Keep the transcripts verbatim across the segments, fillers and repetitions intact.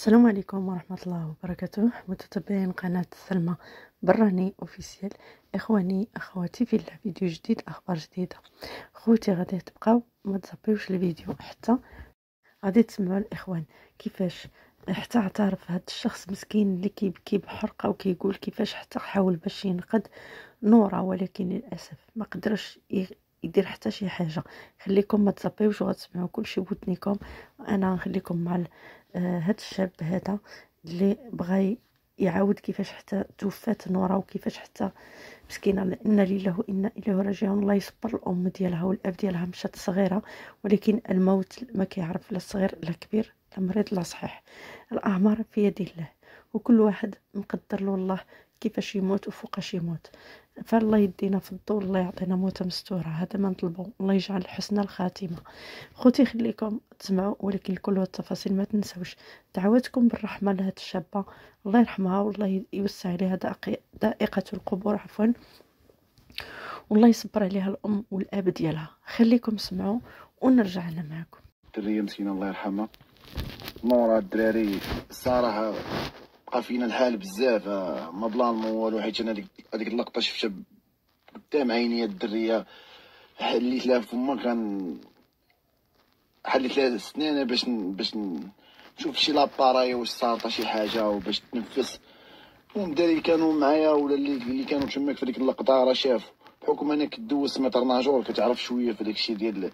السلام عليكم ورحمة الله وبركاته، متتبعين قناة سلمى براني اوفيسيال. اخواني اخواتي، في فيديو جديد، اخبار جديده. خوتي غادي تبقاو ما تزبيوش الفيديو حتى غادي تسمعوا الاخوان كيفاش حتى اعترف هذا الشخص مسكين اللي كيبكي بحرقه وكيقول كيفاش حتى حاول باش ينقذ نورة، ولكن للاسف ما قدرش يدير حتى شي حاجه. خليكم ما تزبيوش وغتسمعوا كلشي بودنيكم. انا نخليكم مع هاد الشاب هذا اللي بغى يعاود كيفاش حتى توفات نورة وكيفاش حتى مسكينه، ان لله وانا اليه راجعون. الله يصبر الام ديالها والاب ديالها، مشات صغيره ولكن الموت ما كيعرف لا صغير لا كبير لا مريض لا صحيح. الاعمار في يد الله، وكل واحد مقدر له الله كيفاش يموت وفوقاش يموت. فالله يدينا في الضوء، الله يعطينا موته مستوره، هذا ما نطلبوا. الله يجعل حسن الخاتمه. خوتي خليكم تسمعوا، ولكن كل التفاصيل ما تنسوش دعواتكم بالرحمه لهاد الشابه، الله يرحمها والله يوسع عليها ضائقه القبور عفوا، والله يصبر عليها الام والاب ديالها. خليكم سمعوا ونرجع انا معكم. الدريه مسكينه الله يرحمها نورة. الدراري الصراحه بقى فينا الحال بزاف، ما بلان ما والو، حيت انا هذيك اللقطه شفتها قدام عيني. الدريه حليت لها فما، كان حليت لها سنانها باش باش نشوف شي لاباراي واش صارت شي حاجه وباش تنفس. المهم الدراري اللي كانوا معايا ولا اللي اللي كانوا تماك في ديك اللقطه راه شافوا، بحكم انا كدوز سميتر ناجور كتعرف شويه في داكشي ديال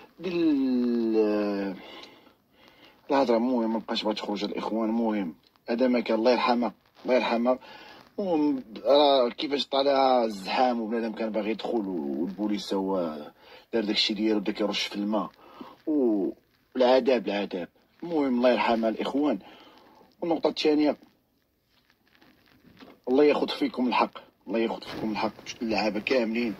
ديال الهضره. المهم مابقاش بغات تخرج الاخوان. المهم هذا ما كان، الله يرحمها الله يرحمها. المهم راه كيفاش طالع الزحام وبنادم كان باغي يدخل والبوليس هو دار داكشي ديالو، بدا كيرش في الماء والعذاب العذاب. المهم الله يرحمها الاخوان. والنقطه الثانيه، الله ياخذ فيكم الحق، الله ياخذ فيكم الحق اللعابه كاملين.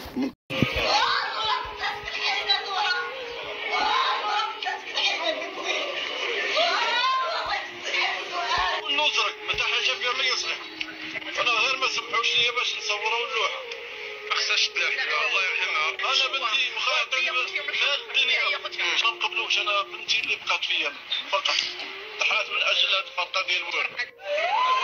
نوزرك ما حتى حاجه فيها ما يصلح، انا غير ما سمحوش ليا باش نصوروا اللوحه. ما خصهاش تلاح، الله يرحمها. انا بنتي مخاطر مال الدنيا، ما نقبلوش. انا بنتي اللي بقات فيا فقط، ضحات من اجل هاد الفرقه ديال الورد.